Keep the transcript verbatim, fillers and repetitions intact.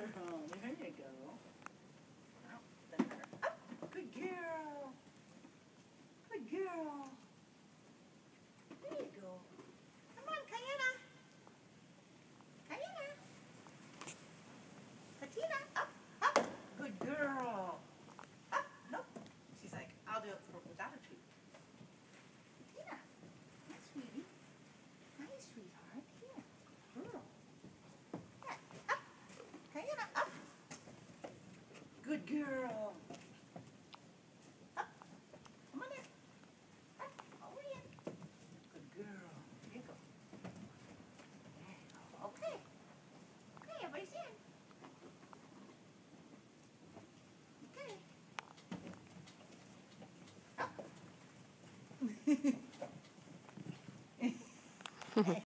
girl. There you go. Oh, that's better. Oh, good girl. Good girl. There you go. Come on, Kayana. Kayana. Katina. Up, up. Good girl. Up. Nope. She's like, I'll do it for, without a treat. Katina. Yes, sweetie. Nice, sweetheart. Here. Girl. Yeah. Up. Kayana. Up. Good girl. Up. Come on in. Up. Over here. Good girl. Here you go. There you go. Okay. Okay, everybody's in. Okay.